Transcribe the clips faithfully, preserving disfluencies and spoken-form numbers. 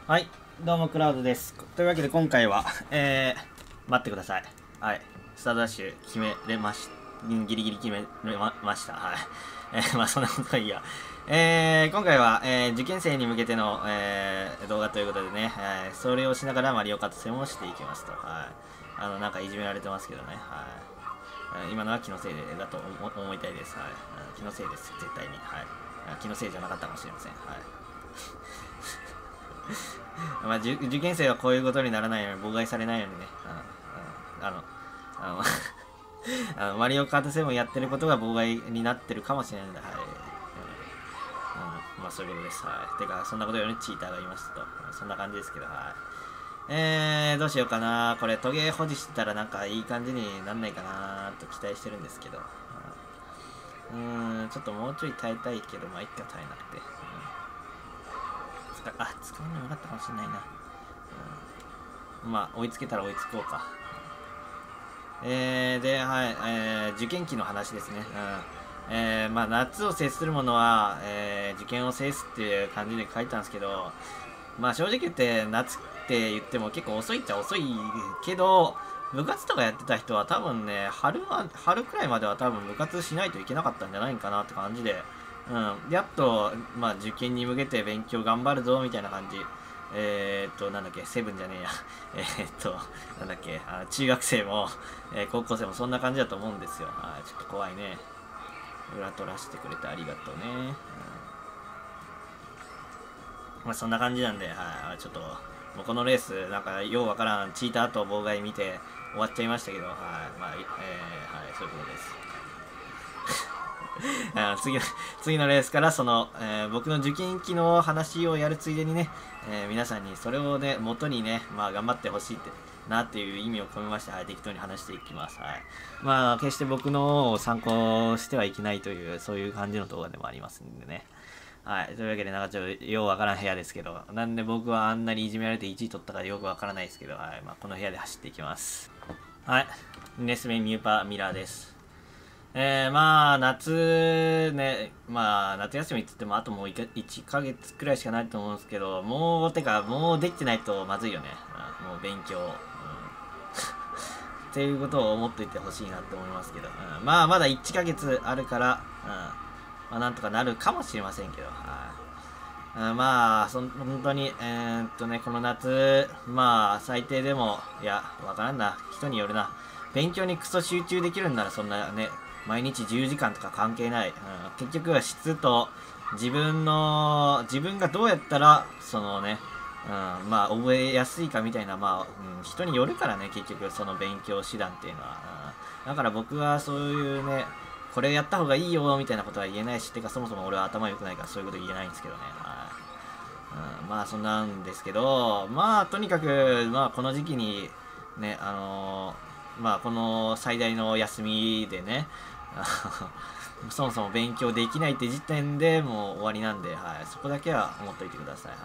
はい、どうもクラウドです。というわけで今回は、えー、待ってください。はい、スタートダッシュ決めれまし、ギリギリ決めれまました。はい。えー、まあそんなことはいいや。えー、今回は、えー、受験生に向けての、えー、動画ということでね、えー、それをしながらマリオカート戦をしていきますと。はい。あの、なんかいじめられてますけどね。はい。今のは気のせいでだと思いたいです。はい。気のせいです。絶対に。はい。気のせいじゃなかったかもしれません。はい。まあ、受験生はこういうことにならないように妨害されないようにね、あの、あの、あのマリオカートセブンやってることが妨害になってるかもしれないんだ。はい。うん、まあそういうことです。はい。てか、そんなことよりチーターがいますと。そんな感じですけど、はい。えー、どうしようかな。これ、トゲ保持してたらなんかいい感じになんないかなと期待してるんですけど。うーん、ちょっともうちょい耐えたいけど、まあ、いっか耐えなくて。あ、使うのよかったかもしれないな。うん、まあ、追いつけたら追いつこうか。えー、で、はい、えー、受験期の話ですね。うん。えー、まあ、夏を制するものは、えー、受験を制すっていう感じで書いたんですけど、まあ、正直言って、夏って言っても結構遅いっちゃ遅いけど、部活とかやってた人は多分ね、春は、春くらいまでは多分部活しないといけなかったんじゃないかなって感じで、うん、やっと、まあ、受験に向けて勉強頑張るぞみたいな感じ。えー、っと、なんだっけ、セブンじゃねえや。えー、っと、なんだっけ、あ中学生も、えー、高校生もそんな感じだと思うんですよ。あちょっと怖いね。裏取らせてくれてありがとうね。うん、まあ、そんな感じなんで、はい、ちょっと、もうこのレース、なんか、ようわからん、チーターと妨害見て終わっちゃいましたけど、はい、まあ、えー、はい、そういうことです。あ次の次のレースからその、えー、僕の受験期の話をやるついでにね、えー、皆さんにそれをね元にね、まあ、頑張ってほしいってなっていう意味を込めまして、はい、適当に話していきます。はい、まあ決して僕のを参考してはいけないというそういう感じの動画でもありますんでね。はい。というわけで、なんかちょっとようわからん部屋ですけど、なんで僕はあんなにいじめられていちい取ったかよくわからないですけど、はい。まあ、この部屋で走っていきます。はい。ネスメミューパーミラーです。えー、まあ、夏ね、まあ、夏休みって言っても、あともういっかげつくらいしかないと思うんですけど、もう、てか、もうできてないとまずいよね。うん、もう勉強。うん、っていうことを思っといてほしいなって思いますけど、うん、まあ、まだいっかげつあるから、うん、まあ、なんとかなるかもしれませんけど、はい。うん、まあ、そん本当に、えー、っとね、この夏、まあ、最低でも、いや、わからんな、人によるな。勉強にクソ集中できるんなら、そんなね、毎日じゅうじかんとか関係ない。うん、結局は質と、自分の、自分がどうやったら、そのね、うん、まあ、覚えやすいかみたいな、まあ、うん、人によるからね、結局、その勉強手段っていうのは。うん、だから僕はそういうね、これやった方がいいよ、みたいなことは言えないし、てか、そもそも俺は頭良くないから、そういうこと言えないんですけどね。はい。うん、まあ、そんなんですけど、まあ、とにかく、まあ、この時期に、ね、あのー、まあ、この最大の休みでね、そもそも勉強できないって時点でもう終わりなんで、はい、そこだけは思っといてください。はい、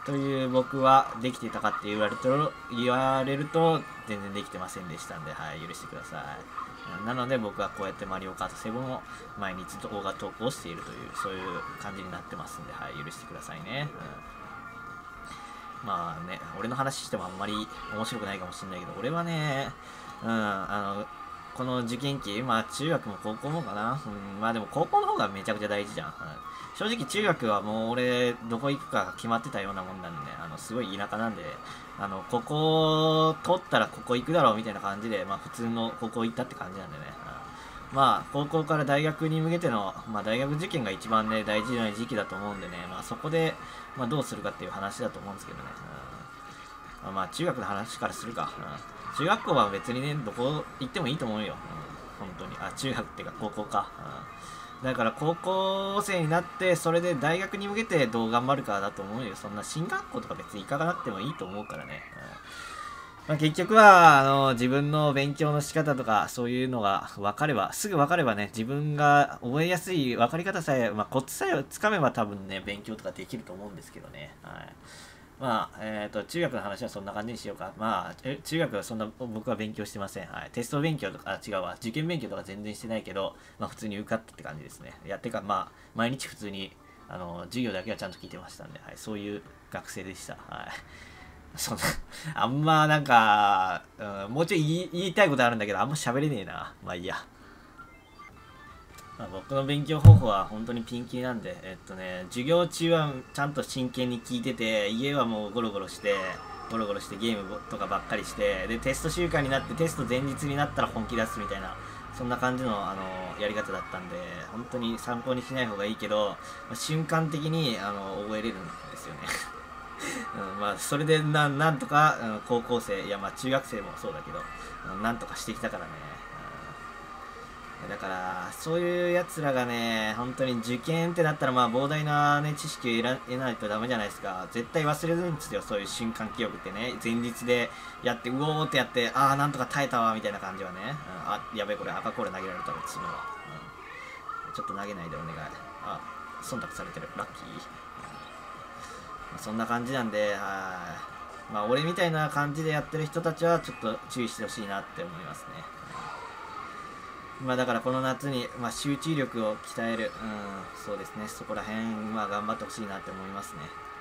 という僕はできていたかって言われると、言われると全然できてませんでしたんで、はい、許してください。なので僕はこうやってマリオカートセブンを毎日動画投稿しているという、そういう感じになってますんで、はい、許してくださいね。うん、まあね、俺の話してもあんまり面白くないかもしれないけど、俺はね、うん、あの、この受験期、まあ中学も高校もかな。うん、まあでも高校の方がめちゃくちゃ大事じゃん。うん、正直中学はもう俺どこ行くか決まってたようなもんなんでね、あの、すごい田舎なんで、あの、ここ取ったらここ行くだろうみたいな感じで、まあ普通の高校行ったって感じなんでね。うん、まあ高校から大学に向けての、まあ大学受験が一番ね、大事な時期だと思うんでね、まあそこで、まあどうするかっていう話だと思うんですけどね。うん、まあ中学の話からするか。うん、中学校は別にね、どこ行ってもいいと思うよ。うん、本当に。あ、中学っていうか高校か。うん、だから高校生になって、それで大学に向けてどう頑張るかだと思うよ。そんな進学校とか別に行かなくてもいいと思うからね。うん、まあ、結局は、あの、自分の勉強の仕方とか、そういうのが分かれば、すぐ分かればね、自分が覚えやすい分かり方さえ、まあ、コツさえつかめば多分ね、勉強とかできると思うんですけどね。はい。まあ、えっ、ー、と、中学の話はそんな感じにしようか。まあ、え中学はそんな僕は勉強してません。はい。テスト勉強とか、あ、違うわ。受験勉強とか全然してないけど、まあ普通に受かったって感じですね。やってか、まあ、毎日普通に、 あの授業だけはちゃんと聞いてましたんで、はい、そういう学生でした。はい。そんな、あんまなんか、うん、もうちょい言い言いたいことあるんだけど、あんま喋れねえな。まあいいや。まあ、僕の勉強方法は本当にピンキリなんで、えっとね、授業中はちゃんと真剣に聞いてて、家はもうゴロゴロして、ゴロゴロしてゲームとかばっかりして、で、テスト週間になってテスト前日になったら本気出すみたいな、そんな感じの、あのやり方だったんで、本当に参考にしない方がいいけど、瞬間的にあの覚えれるんですよね。うん、まあそれでななんとか、うん、高校生いやまあ中学生もそうだけど、うん、なんとかしてきたからね、うん、だからそういうやつらがね本当に受験ってなったらまあ膨大な、ね、知識を得ないとダメじゃないですか。絶対忘れるんですよ、そういう瞬間記憶ってね。前日でやってうおーってやって、ああなんとか耐えたわみたいな感じはね、うん、あやべえこれ赤コール投げられたら次のは、うん、ちょっと投げないでお願い。あ忖度されてるラッキー。そんな感じなんで、はい。まあ、俺みたいな感じでやってる人たちは、ちょっと注意してほしいなって思いますね。まあ、だからこの夏に、まあ、集中力を鍛える、うん、そうですね、そこら辺、まあ、頑張ってほしいなって思いますね。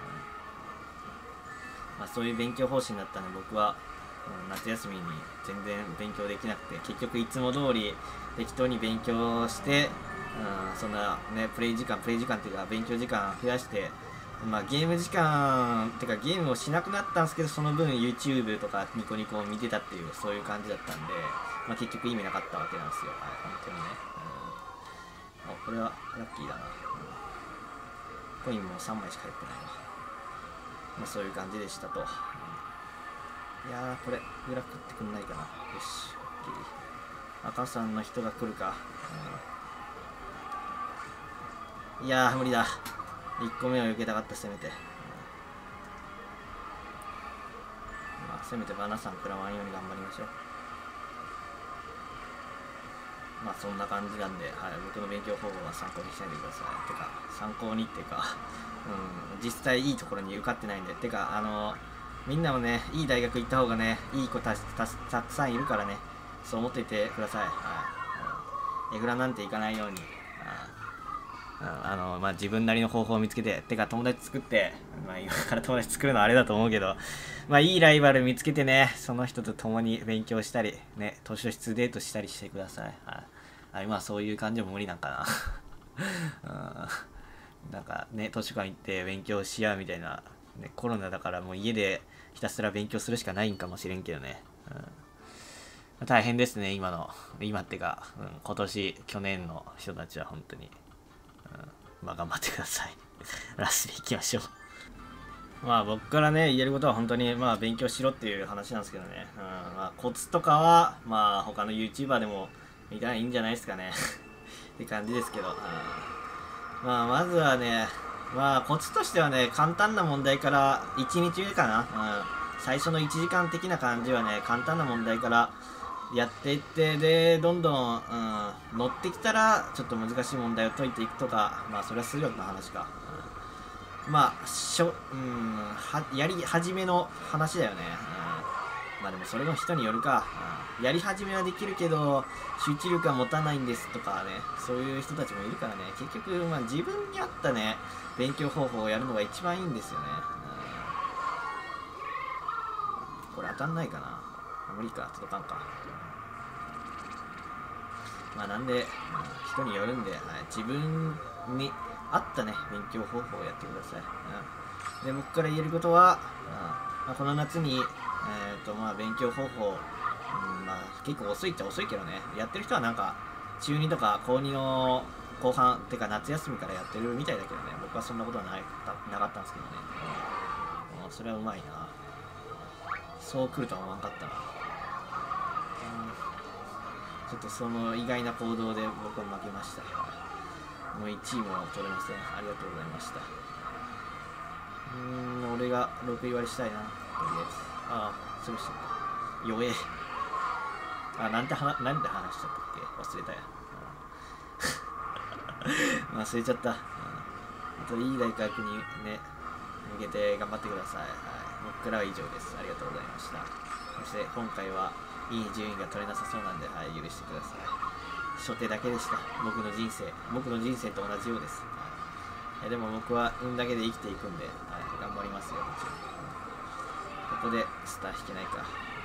うん、まあ、そういう勉強方針だったんで、僕は、うん、夏休みに全然勉強できなくて、結局いつも通り適当に勉強して、うん、そんなね、プレイ時間、プレイ時間っていうか、勉強時間増やして、まあゲーム時間てかゲームをしなくなったんですけど、その分 YouTube とかニコニコを見てたっていうそういう感じだったんで、まあ、結局意味なかったわけなんですよ。はい、本当にね。うん、あこれはラッキーだな。うん、コインもさんまいしか入ってないわ。まあそういう感じでしたと。うん、いやーこれグラフってくんないかな。よし OK。 赤さんの人が来るか。うん、いやー無理だ。いっこめを受けたかった、せめて。うん、まあ、せめてバナさん食らわんように頑張りましょう。まあ、そんな感じなんで、はい、僕の勉強方法は参考にしないでください。てか、参考にっていうか、うん、実際いいところに受かってないんで、てか、あの、みんなもね、いい大学行った方がね、いい子たたたくさんいるからね、そう思っていてください。はい。うん、エグラなんて行かないように。あのまあ、自分なりの方法を見つけて、てか友達作って、まあ、今から友達作るのはあれだと思うけど、まあ、いいライバル見つけてね、その人と共に勉強したり、ね、図書室デートしたりしてください。はい、今はそういう感じも無理なんかな。うん、なんかね、図書館行って勉強し合うみたいな、ね、コロナだからもう家でひたすら勉強するしかないんかもしれんけどね。うん、大変ですね、今の、今ってか、うん、今年、去年の人たちは本当に。うん、まあ頑張ってください。ラストに行きましょう。まあ僕からね言えることは本当にまあ勉強しろっていう話なんですけどね。うん、まあコツとかはまあ他の YouTuber でも見たらいいんじゃないですかね。って感じですけど。うん、まあまずはね、まあコツとしてはね、簡単な問題からいちにちめかな。うん、最初のいちじかん的な感じはね、簡単な問題からやっていって、でどんどん、うん、乗ってきたらちょっと難しい問題を解いていくとか、まあそれは数学の話か、うん、まあしょ、うん、はやり始めの話だよね、うん、まあでもそれの人によるか、うん、やり始めはできるけど集中力が持たないんですとかね、そういう人たちもいるからね、結局、まあ、自分に合ったね勉強方法をやるのが一番いいんですよね、うん、これ当たんないかな、無理か、届かんか。まあなんで、人によるんで、はい、自分に合ったね、勉強方法をやってください。うん、で、僕から言えることは、うんまあ、この夏に、えっ、ー、と、まあ勉強方法、うん、まあ結構遅いっちゃ遅いけどね、やってる人はなんか、中にとか高にの後半、てか夏休みからやってるみたいだけどね、僕はそんなことはないなかったんですけどね。うん、それはうまいな。そう来るとは思わんかったな。ちょっとその意外な行動で僕は負けました。もういちいも取れません。ありがとうございました。うーん、俺がろくい割りしたいな。とりあえず。ああ、すぐした。弱え。あ、なんて話、なんて話しちゃったっけ忘れたや。忘れちゃった。あといい大学にね、向けて頑張ってください。はい、僕からは以上です。ありがとうございました。そして今回はいい順位が取れなさそうなんで、はい、許してください。初手だけでした。僕の人生。僕の人生と同じようです。 でも僕は運だけで生きていくんで、はい、頑張りますよ、もちろん。ここでスター引けないか。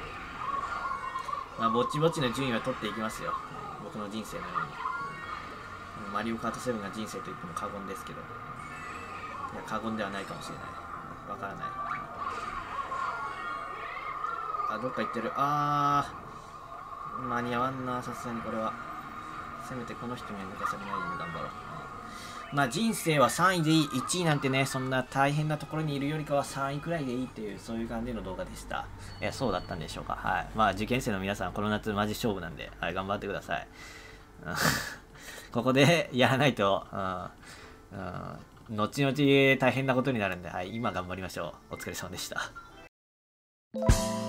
まあ、ぼちぼちの順位は取っていきますよ。僕の人生のように。マリオカートセブンが人生と言っても過言ですけど。いや、過言ではないかもしれない。わからない。あ、どっか行ってる。あー。間に合わんな、さすがにこれは。せめてこの人には抜かされないように頑張ろう。まあ人生はさんいでいい、いちいなんてね、そんな大変なところにいるよりかはさんいくらいでいいっていう、そういう感じの動画でした。いや、そうだったんでしょうか。はい。まあ受験生の皆さん、この夏マジ勝負なんで、はい、頑張ってください。ここでやらないと、うん、うん、後々大変なことになるんで、はい、今頑張りましょう。お疲れ様でした。